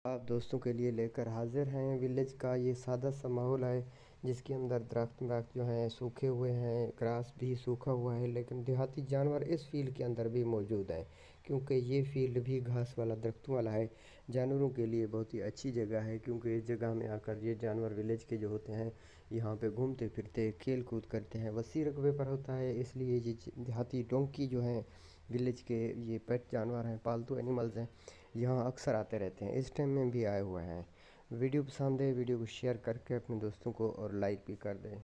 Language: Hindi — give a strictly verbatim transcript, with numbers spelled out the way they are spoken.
आप दोस्तों के लिए लेकर हाजिर हैं। विलेज का ये सादा सा माहौल है जिसके अंदर दरख्त वरख्त जो हैं सूखे हुए हैं, ग्रास भी सूखा हुआ है, लेकिन देहाती जानवर इस फील्ड के अंदर भी मौजूद हैं क्योंकि ये फील्ड भी घास वाला दरख्तों वाला है। जानवरों के लिए बहुत ही अच्छी जगह है क्योंकि इस जगह में आकर ये जानवर विलेज के जो होते हैं यहाँ पे घूमते फिरते खेल कूद करते हैं। वसी रकबे पर होता है, इसलिए ये देहाती डोंकी जो हैं विलेज के ये पेट जानवर हैं, पालतू एनिमल्स हैं, यहाँ अक्सर आते रहते हैं। इस टाइम में भी आए हुए हैं। वीडियो पसंद है, वीडियो को शेयर करके अपने दोस्तों को और लाइक भी कर दें।